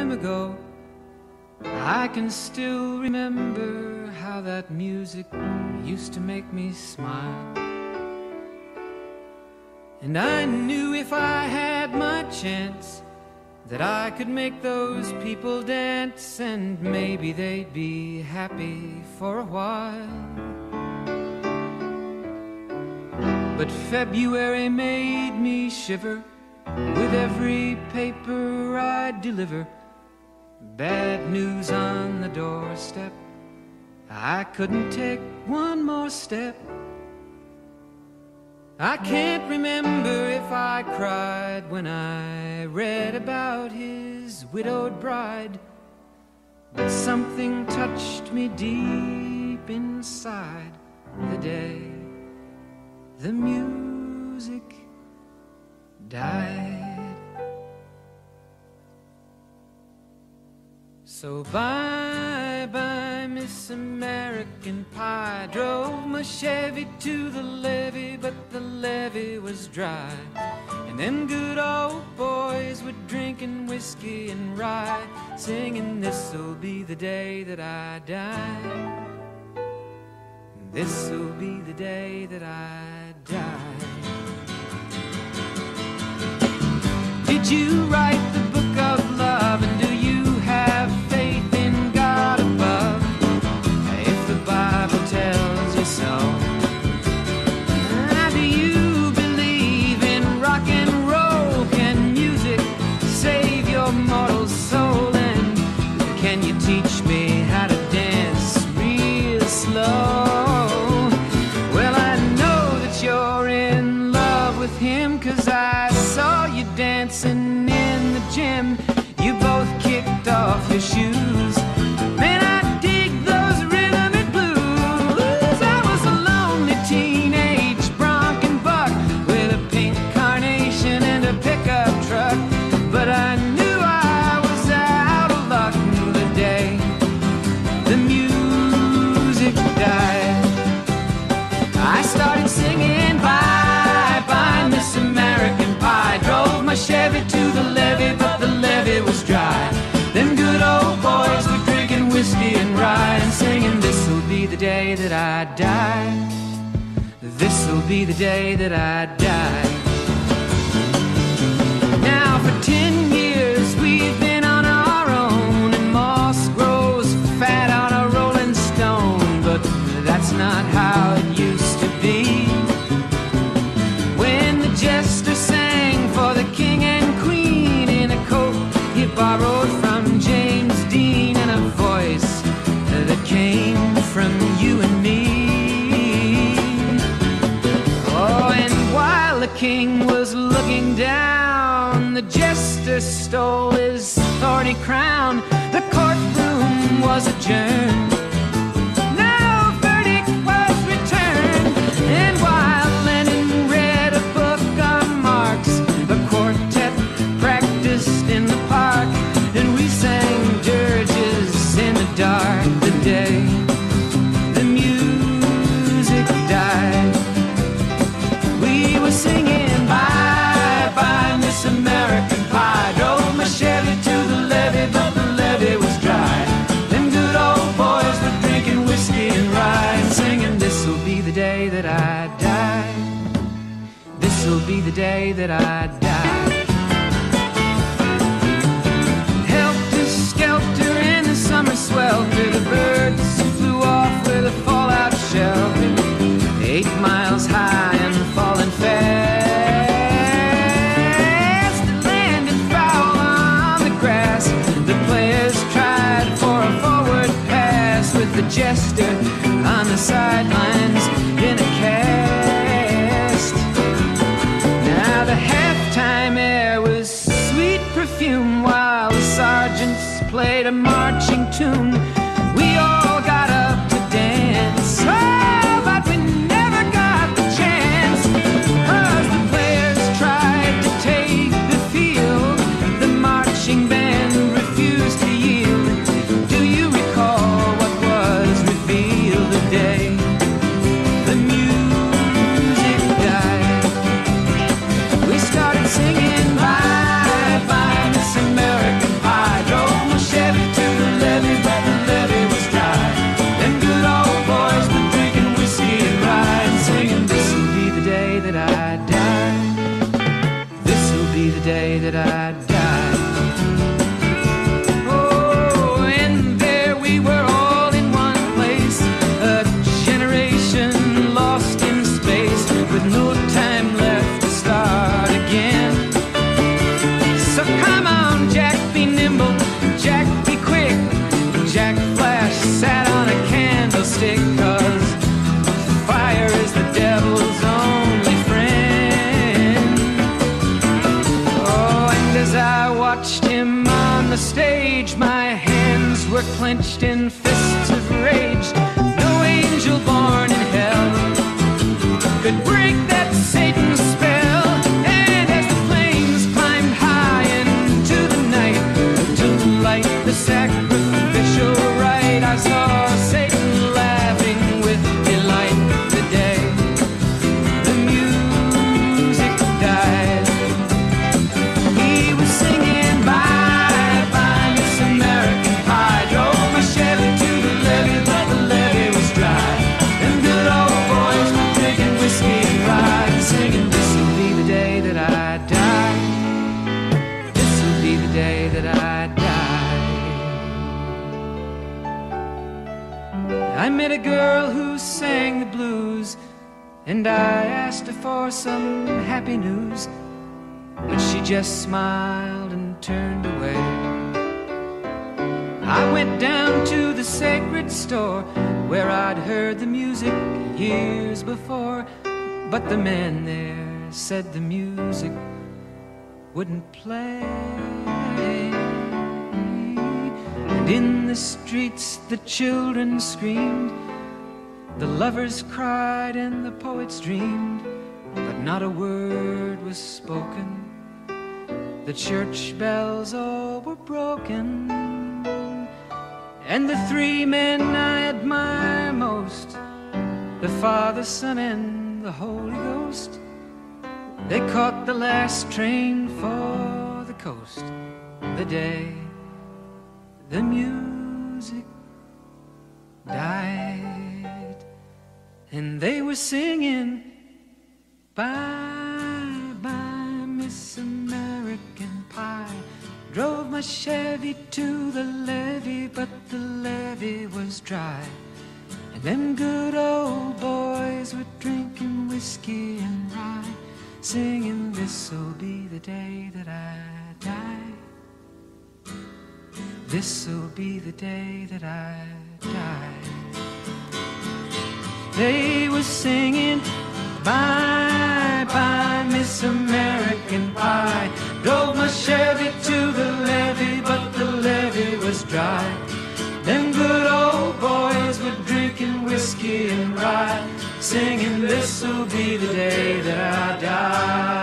time ago. I can still remember how that music used to make me smile. And I knew if I had my chance that I could make those people dance, and maybe they'd be happy for a while. But February made me shiver with every paper I deliver. Bad news on the doorstep, I couldn't take one more step. I can't remember if I cried when I read about his widowed bride, but something touched me deep inside the day the music died. So bye-bye, Miss American Pie. Drove my Chevy to the levee, but the levee was dry. And them good old boys were drinking whiskey and rye, singing, "This'll be the day that I die. This'll be the day that I die." Did you write the book of love, and do you have faith in God above? If the Bible tells you so, do you believe in rock and roll? Can music save your mortal soul? And can you teach me how to dance real slow? Well, I know that you're in love with him, 'cause I saw you dancing in the gym. You both kicked off your shoes. Man, I dig those rhythm and blues. I was a lonely teenage bronc and buck with a pink carnation and a pickup truck, but I knew I was out of luck the day the music died. I started singing bye-bye, Miss American Pie. Drove my Chevy to the levee, but the levee was dry. Them good old boys were drinking whiskey and rye, and singing, "This'll be the day that I die. This'll be the day that I die." Now for 10 years we've been on our own, and moss grows fat on a rolling stone, but that's not how it used to be. When the jester sang for the king and queen in a coat he borrowed from James Dean, and a voice that came from you and me. Oh, and while the king was looking down, the jester stole his thorny crown. The courtroom was adjourned. No verdict was returned. And while Lennon read a book on Marx, the quartet practiced in the park, and we sang dirges in the dark the day the music died. We were singing bye-bye, Miss American Pie. Drove my Chevy to the levee, but the levee was dry. Them good old boys were drinking whiskey and rye, and singing, "This'll be the day that I die. This'll be the day that I die." Helter-skelter in the summer swelter, the birds flew off with a fallout shelter, 8 miles high and falling fast. It landed foul on the grass. The players tried for a forward pass, with the jester on the sidelines in a cast. Now the halftime air was sweet perfume, while the sergeants played a marching tune. We all got up to dance, oh, but we never got the chance, 'cause the players tried to take the field. The marching band refused to yield. Do you recall what was revealed the day the music died? We started singing bye-bye, Miss American Pie. Drove day that I die. Oh, and there we were all in one place, a generation lost in space, with no time left to start again. So come on, Jack, be nimble, Jack, be quick. Jack Flash sat on a candlestick, 'cause fire is the devil's only friend. Oh, and as I watched him on the stage, my hands were clenched in fists of rage. No angel born in hell could break that Satan's spell. And as the flames climbed high into the night to light the sacrificial rite, I saw Satan laughing with delight. The day the music died, he was singing bye bye Miss American Pie. Drove my Chevy to the levee, but the levee was dry. Them good old boys were drinking whiskey and rye, singing, this'll be the day that I die. This'll be the day that I die. I met a girl who sang the blues, and I asked her for some happy news, but she just smiled and turned away. I went down to the sacred store where I'd heard the music years before, but the man there said the music wouldn't play. And in the streets the children screamed, the lovers cried and the poets dreamed, but not a word was spoken. The church bells all were broken, and the three men I admire most, the Father, Son, and the Holy Ghost, they caught the last train for the coast. The day the music died, and they were singing bye bye Miss American Pie. Drove my Chevy to the levee, but the levee was dry. And them good old boys were drinking whiskey and rye, singing, this'll be the day that I die. This'll be the day that I die. They were singing bye bye Miss American Pie. Drove my Chevy to the levee, but the levee was dry. Them good old boys were drinking whiskey and rye, singing, this'll be the day that I die.